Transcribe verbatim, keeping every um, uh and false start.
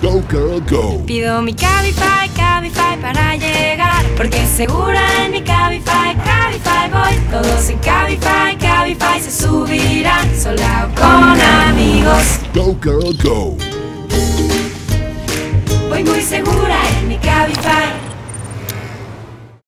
Go girl, go. Pido mi Cabify, Cabify para llegar, porque segura en mi Cabify, Cabify voy. Todos en Cabify, Cabify se subirán, sola o con amigos. Go girl, go. Voy muy segura en mi Cabify.